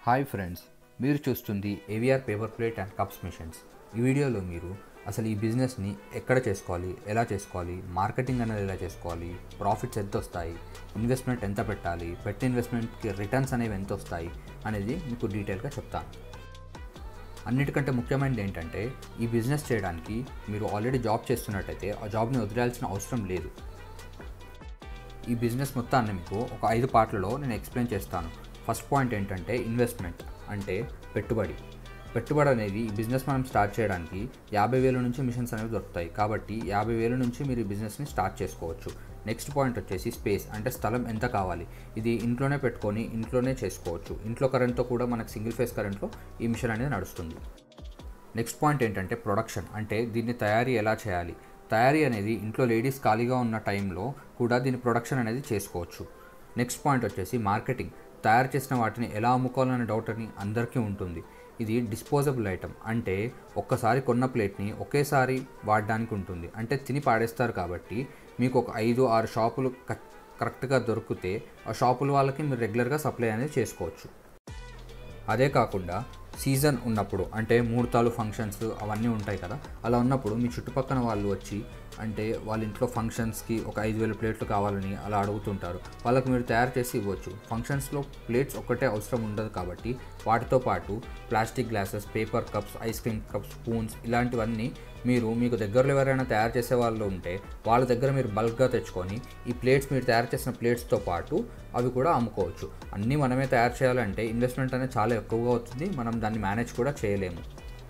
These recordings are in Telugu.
హాయ్ ఫ్రెండ్స్, మీరు చూస్తుంది AVR paper plate and cups machines. ఈ వీడియోలో మీరు అసలు ఈ బిజినెస్ని ఎక్కడ చేసుకోవాలి, ఎలా చేసుకోవాలి, మార్కెటింగ్ అనేది ఎలా చేసుకోవాలి, ప్రాఫిట్స్ ఎంత వస్తాయి, ఇన్వెస్ట్మెంట్ ఎంత పెట్టాలి, పెట్టిన ఇన్వెస్ట్మెంట్కి రిటర్న్స్ అనేవి ఎంత వస్తాయి అనేది మీకు డీటెయిల్గా చెప్తాను. అన్నిటికంటే ముఖ్యమైనది ఏంటంటే, ఈ బిజినెస్ చేయడానికి మీరు ఆల్రెడీ జాబ్ చేస్తున్నట్టయితే ఆ జాబ్ని వదిలేయాల్సిన అవసరం లేదు. ఈ బిజినెస్ మొత్తాన్ని మీకు ఒక 5 పార్ట్లలో నేను ఎక్స్ప్లెయిన్ చేస్తాను. ఫస్ట్ పాయింట్ ఏంటంటే ఇన్వెస్ట్మెంట్, అంటే పెట్టుబడి అనేది ఈ బిజినెస్ మనం స్టార్ట్ చేయడానికి 50,000 నుంచి మిషన్స్ అనేవి దొరుకుతాయి. కాబట్టి 50,000 నుంచి మీరు ఈ బిజినెస్ని స్టార్ట్ చేసుకోవచ్చు. నెక్స్ట్ పాయింట్ వచ్చేసి స్పేస్, అంటే స్థలం ఎంత కావాలి. ఇది ఇంట్లోనే పెట్టుకొని ఇంట్లోనే చేసుకోవచ్చు. ఇంట్లో కరెంట్తో కూడా మనకు సింగిల్ ఫేస్ కరెంట్లో ఈ మిషన్ అనేది నడుస్తుంది. నెక్స్ట్ పాయింట్ ఏంటంటే ప్రొడక్షన్, అంటే దీన్ని తయారీ ఎలా చేయాలి. తయారీ అనేది ఇంట్లో లేడీస్ ఖాళీగా ఉన్న టైంలో కూడా దీని ప్రొడక్షన్ అనేది చేసుకోవచ్చు. నెక్స్ట్ పాయింట్ వచ్చేసి మార్కెటింగ్, తయారు చేసిన వాటిని ఎలా అమ్ముకోవాలనే డౌట్ అని అందరికీ ఉంటుంది. ఇది డిస్పోజబుల్ ఐటమ్, అంటే ఒక్కసారి కొన్న ప్లేట్ని ఒకేసారి వాడడానికి ఉంటుంది. అంటే తిని పాడేస్తారు. కాబట్టి మీకు ఒక 5-6 షాపులు కరెక్ట్గా దొరికితే ఆ షాపుల వాళ్ళకి మీరు రెగ్యులర్గా సప్లై అనేది చేసుకోవచ్చు. అదే కాకుండా సీజన్ ఉన్నప్పుడు, అంటే ముహూర్తాలు, ఫంక్షన్స్ అవన్నీ ఉంటాయి కదా, అలా ఉన్నప్పుడు మీ చుట్టుపక్కల వాళ్ళు వచ్చి, అంటే వాళ్ళ ఇంట్లో ఫంక్షన్స్కి ఒక 5,000 ప్లేట్లు కావాలని అలా అడుగుతుంటారు. వాళ్ళకి మీరు తయారు చేసి ఇవ్వచ్చు. ఫంక్షన్స్లో ప్లేట్స్ ఒక్కటే అవసరం ఉండదు కాబట్టి వాటితో పాటు plastic glasses, paper cups, ice cream cups, spoons ఇలాంటివన్నీ మీకు దగ్గరలో ఎవరైనా తయారు చేసే వాళ్ళు ఉంటే వాళ్ళ దగ్గర మీరు బల్క్గా తెచ్చుకొని ఈ ప్లేట్స్, మీరు తయారు చేసిన ప్లేట్స్తో పాటు అవి కూడా అమ్ముకోవచ్చు. అన్నీ మనమే తయారు చేయాలంటే ఇన్వెస్ట్మెంట్ అనేది చాలా ఎక్కువగా అవుతుంది. మనం దాన్ని మేనేజ్ కూడా చేయలేము.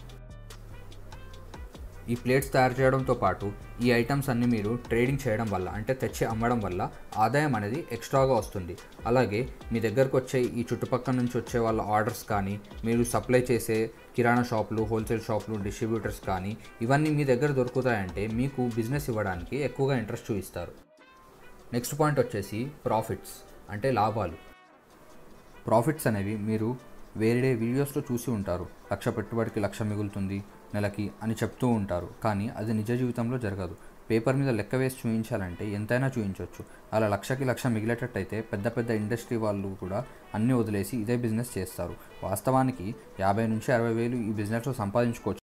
ఈ ప్లేట్స్ తయారు చేయడంతో పాటు ఈ ఐటమ్స్ అన్నీ మీరు ట్రేడింగ్ చేయడం వల్ల, అంటే తెచ్చి అమ్మడం వల్ల ఆదాయం అనేది ఎక్స్ట్రాగా వస్తుంది. అలాగే మీ దగ్గరకు వచ్చే ఈ చుట్టుపక్కల నుంచి వచ్చే వాళ్ళ ఆర్డర్స్ కానీ, మీరు సప్లై చేసే కిరాణా షాపులు, హోల్సేల్ షాపులు, డిస్ట్రిబ్యూటర్స్ కానీ ఇవన్నీ మీ దగ్గర దొరుకుతాయంటే మీకు బిజినెస్ ఇవ్వడానికి ఎక్కువగా ఇంట్రెస్ట్ చూపిస్తారు. నెక్స్ట్ పాయింట్ వచ్చేసి ప్రాఫిట్స్, అంటే లాభాలు. ప్రాఫిట్స్ అనేవి మీరు వేరే వీడియోస్లో చూసి ఉంటారు. 1,00,000 పెట్టుబడికి 1,00,000 మిగులుతుంది నెలకి అని చెప్తూ ఉంటారు. కానీ అది నిజ జీవితంలో జరగదు. పేపర్ మీద లెక్క వేసి చూపించాలంటే ఎంతైనా చూపించవచ్చు. అలా 1,00,000కి 1,00,000 మిగిలేటట్టయితే పెద్ద ఇండస్ట్రీ వాళ్ళు కూడా అన్నీ వదిలేసి ఇదే బిజినెస్ చేస్తారు. వాస్తవానికి 50,000 నుంచి 60,000 ఈ బిజినెస్లో సంపాదించుకోవచ్చు.